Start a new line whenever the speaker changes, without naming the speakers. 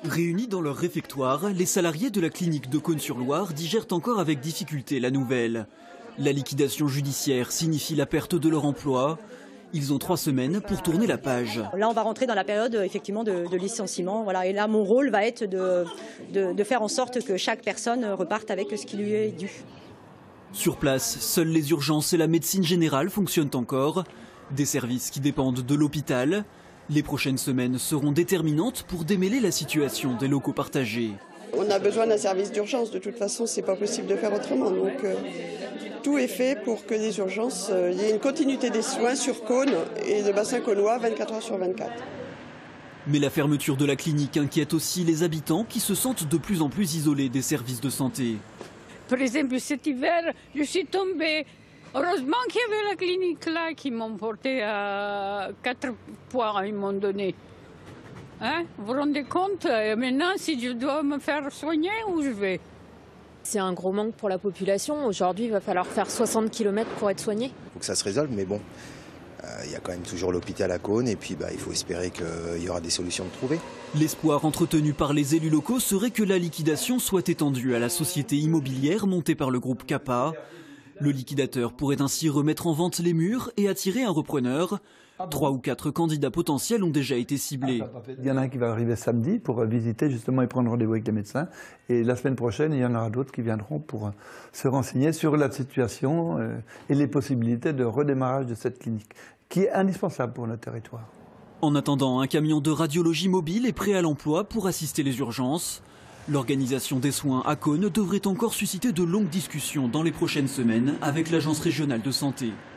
Réunis dans leur réfectoire, les salariés de la clinique de Cosne-sur-Loire digèrent encore avec difficulté la nouvelle. La liquidation judiciaire signifie la perte de leur emploi. Ils ont 3 semaines pour tourner la page.
Là, on va rentrer dans la période effectivement de licenciement. Voilà. Et là, mon rôle va être de faire en sorte que chaque personne reparte avec ce qui lui est dû.
Sur place, seules les urgences et la médecine générale fonctionnent encore. Des services qui dépendent de l'hôpital. Les prochaines semaines seront déterminantes pour démêler la situation des locaux partagés.
On a besoin d'un service d'urgence. De toute façon, c'est pas possible de faire autrement. Donc, tout est fait pour que les urgences, il y ait une continuité des soins sur Cosne et le bassin caunois 24 heures sur 24.
Mais la fermeture de la clinique inquiète aussi les habitants qui se sentent de plus en plus isolés des services de santé.
Par exemple, cet hiver, je suis tombée. Heureusement qu'il y avait la clinique là qui m'ont porté à 4 points à un moment donné. Hein? Vous vous rendez compte? Maintenant, si je dois me faire soigner, où je vais?
C'est un gros manque pour la population. Aujourd'hui, il va falloir faire 60 km pour être soigné.
Il faut que ça se résolve, mais bon, il y a quand même toujours l'hôpital à Cosne et puis il faut espérer qu'il y aura des solutions de trouver.
L'espoir entretenu par les élus locaux serait que la liquidation soit étendue à la société immobilière montée par le groupe Capa. Le liquidateur pourrait ainsi remettre en vente les murs et attirer un repreneur. 3 ou 4 candidats potentiels ont déjà été ciblés.
Il y en a un qui va arriver samedi pour visiter justement et prendre rendez-vous avec les médecins. Et la semaine prochaine, il y en aura d'autres qui viendront pour se renseigner sur la situation et les possibilités de redémarrage de cette clinique, qui est indispensable pour notre territoire.
En attendant, un camion de radiologie mobile est prêt à l'emploi pour assister les urgences. L'organisation des soins à Cosne devrait encore susciter de longues discussions dans les prochaines semaines avec l'Agence régionale de santé.